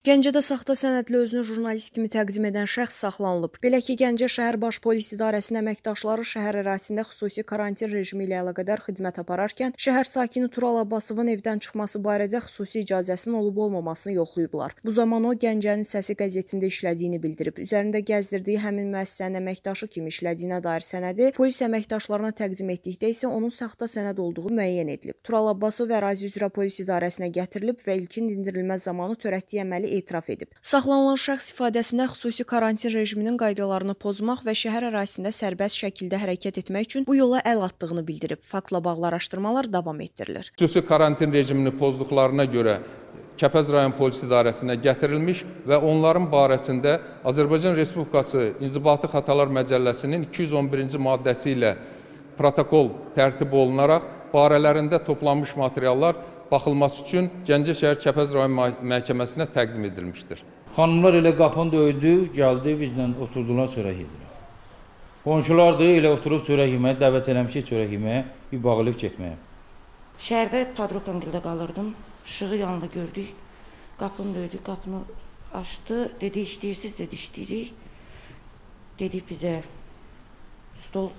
Gəncədə saxta sənədli özünü jurnalist kimi təqdim edən şəxs saxlanılıb. Belə ki, Gəncə şəhər baş polis idarəsinin əməkdaşları şəhər ərazisində xüsusi karantin rejimi ilə əlaqədar xidmət apararkən, şəhər sakini Tural Abbasovun evdən çıxması barədə xüsusi icazəsinin olub-olmamasını yoxlayıblar. Bu zaman o, Gəncənin Səsi qəzetində işlədiyini bildirib. Üzərində gəzdirdiyi həmin müəssisənin əməkdaşı kimi işlədiyinə dair sənədi polis əməkdaşlarına təqdim etdikdə isə onun saxta sənəd olduğu müəyyən edilib. Tural Abbasov ərazi üzrə polis idarəsinə gətirilib və ilkin dindirilmə zamanı törətdiyi əməli etiraf edib. Saxlanılan şəxs ifadəsində xüsusi karantin rejiminin qaydalarını pozmaq və şəhər ərazisində sərbəst şəkildə hərəkət etmək üçün bu yola əl atdığını bildirib. Faktla bağlı araşdırmalar davam etdirilir. Xüsusi karantin rejimini pozduqlarına görə Kəpəz rayon polis idarəsinə gətirilmiş və onların barəsində Azərbaycan Respublikası İnzibati Xətalar Məcəlləsinin 211-ci maddəsi ilə protokol tərtib olunaraq barələrində toplanmış materiallar baxılması üçün Gəncə şəhər Kəpəz rayon məhkəməsinə təqdim edilmişdir. Xanımlar elə qapını döydü, gəldi, bizlə oturdular, çörək yediler. Qonşular da elə oturub çörək yeməyə, dəvət eləmişik çörək yeməyə, bir bağlayıb getməyə. Şəhərdə Padrokamgildə qalırdım, işığı yanında gördük, qapını döydü, qapını açdı, dedi işləyirsiniz, dedi işləyirik. Dedik bizə stol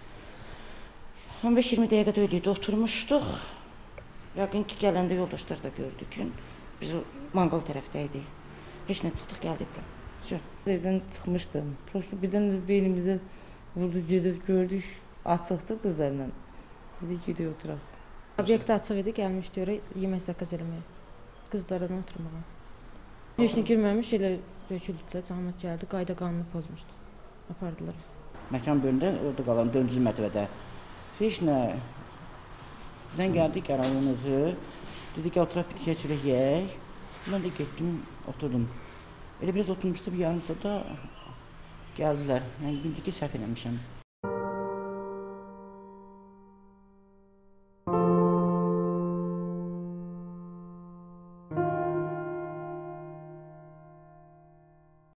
15-20 dəqiqə döydükdə oturmuşduq. Yəqin ki, gələndə yoldaşlar da gördük ki, biz manqal tərəfdəydik. Heç nə çıxdıq, gəldik bura. Evdən çıxmışdım. Prosto birdən beynimizə vurdu, gedib gördük. Açıqdı qızlarla. Dedik, gedib oturaq. Obyekt açıq idi, gəlmişdi oraya yemək zakaz eləməyə. Qızlardan oturmağa. Heç nə girməmiş, elə döküldülər, cəmiyyət gəldi, qayda qanunu pozmuşdu. Apardılar bizi. Məkan bölündə orada qalan 4-cü mərtəbədə. Heç nə. Bizdən gəldik rayonumuzu, dedik ki, oturaq bitkiyə çörək yeyək. Mən də getdim, oturdum. Elə biraz oturmuşdu, bir yarım saat da gəldilər. Yəni, bildik ki, səhv eləmişəm.